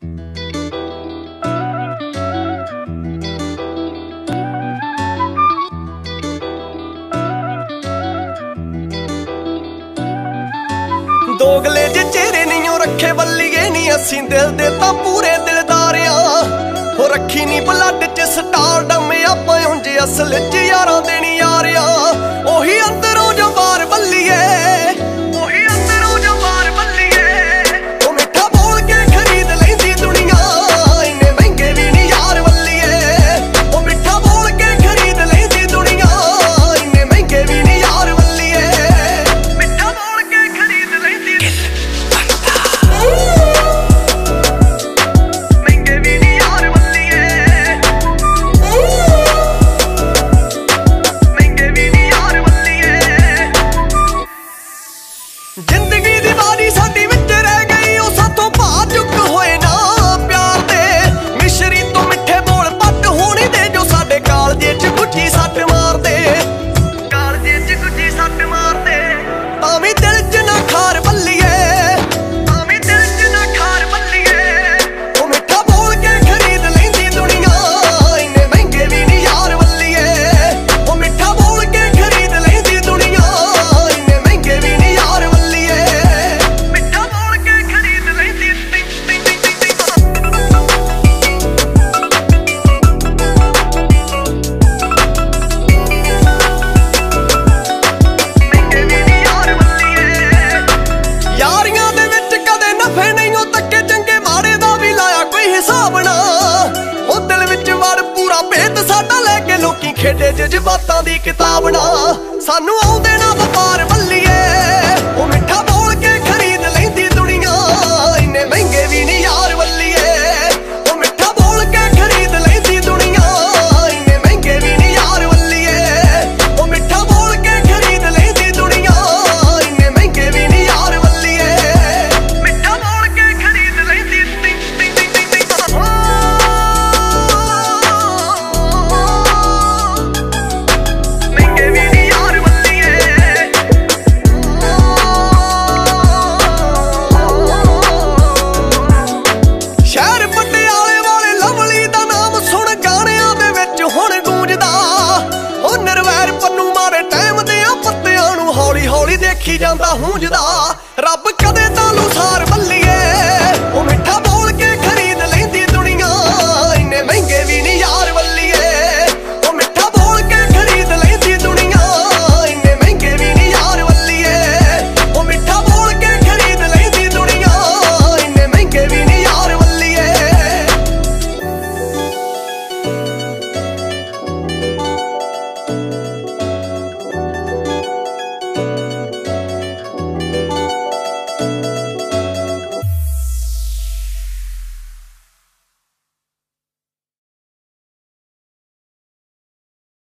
ਦੋਗਲੇ ਜੇ ਚਿਹਰੇ ਨਹੀਂ ਰੱਖੇ ਬੱਲੀਏ ਨੀ ਅਸੀਂ ਦਿਲ ਦੇ ਤਾਂ ਪੂਰੇ ਦਿਲਦਾਰਿਆਂ ਹੋ ਰੱਖੀ ਨੀ ਬਲੱਡ ਚ ਸਟਾਰਡਮ ਆਪਾਂ ਉਂਝ ਅਸਲ ਚ ਯਾਰਾਂ ਦੇ ਨੀ ਯਾਰਿਆਂ ਉਹੀ ਅੰਦਰੋਂ ਜੋ ਬਾਹਰ ਬੱਲੀਏ ਉਹੀ ਅੰਦਰੋਂ ਜੋ ਬਾਹਰ ਬੱਲੀਏ ਉਹ ਮਿੱਠਾ ਬੋਲ ਕੇ ਖਰੀਦ ਲੈਂਦੀ ਦੁਨੀਆ ਇੰਨੇ ਮਹਿੰਗੇ ਵੀ ਨੀ ਯਾਰ ਬੱਲੀਏ ਉਹ ਮਿੱਠਾ ਬੋਲ ਕੇ ਖਰੀਦ ਲੈਂਦੀ ਦੁਨੀਆ ਇੰਨੇ ਮਹਿੰਗੇ ਵੀ ਨੀ ਯਾਰ ਬੱਲੀਏ ਮਿੱਠਾ ਬੋਲ ਕੇ ਖਰੀਦ ਲੈਂਦੀ ਮਹਿੰਗੇ ਵੀ ਨੀ ਯਾਰ ਬੱਲੀਏ ਮਹਿੰਗੇ ਵੀ ਨੀ ਯਾਰ ਬੱਲੀਏ ਜ਼ਿੰਦਗੀ ਦੀ ਵਾਰੀ ਸਾਡੀ ਵਿੱਚ ਰਹਿ ਗਈ ਉਹ ਸਾਥੋਂ ਭਾ ਚੁੱਕ ਹੋਏ ਨਾ ਪਿਆਰ ਦੇ ਮਿਸ਼ਰੀ ਤੋਂ ਮਿੱਠੇ ਬੋਲ ਪੱਟ ਹੋਣੀ ਦੇ ਜੋ ਸਾਡੇ ਕਾਲਜੇ ਚ ਗੁੱਜੀ ਸੱਟ ਮਾਰਦੇ ਕਾਲਜੇ ਚ ਗੁੱਜੀ ਸੱਟ ਮਾਰਦੇ ਤਾਂ ਵੀ ਦਿਲ ਚ ਨਾ ਖਾਰ ਬੱਲੀਏ ਤਾਂ ਵੀ ਦਿਲ ਚ ਨਾ ਖਾਰ ਬੱਲੀਏ ਉਹ ਮਿੱਠਾ ਬੋਲ ਕੇ ਖਰੀਦ ਲੈਂਦੀ ਦੁਨੀਆ ਇੰਨੇ ਮਹਿੰਗੇ ਵੀ ਨੀ ਯਾਰ ਬੱਲੀਏ ਉਹ ਮਿੱਠਾ ਬੋਲ ਕੇ ਖਰੀਦ ਲੈਂਦੀ ਦੁਨੀਆ ਇੰਨੇ ਮਹਿੰਗੇ ਵੀ ਨੀ ਯਾਰ ਬੱਲੀਏ ਮਿੱਠਾ ਬੋਲ ਕੇ ਖਰੀਦ ਲੈਂਦੀ ਮਹਿੰਗੇ ਵੀ ਨੀ ਯਾਰ ਬੱਲੀਏ ਯਾਰੀਆਂ ਦੇ ਵਿੱਚ ਕਦੇ ਨਫੇ ਨਹੀਂ ਉਹ ਤੱਕੇ ਚੰਗੇ ਮਾੜੇ ਦਾ ਵੀ ਲਾਇਆ ਕੋਈ ਹਿਸਾਬ ਨਾ ਉਹ ਦਿਲ ਵਿੱਚ ਵੜ ਪੂਰਾ ਭੇਤ ਸਾਡਾ ਲੈ ਕੇ ਲੋਕੀ ਖੇਡੇ ਜਜ਼ਬਾਤਾਂ ਦੀ ਕਿਤਾਬ ਨਾ ਸਾਨੂੰ ਆਉਂਦੇ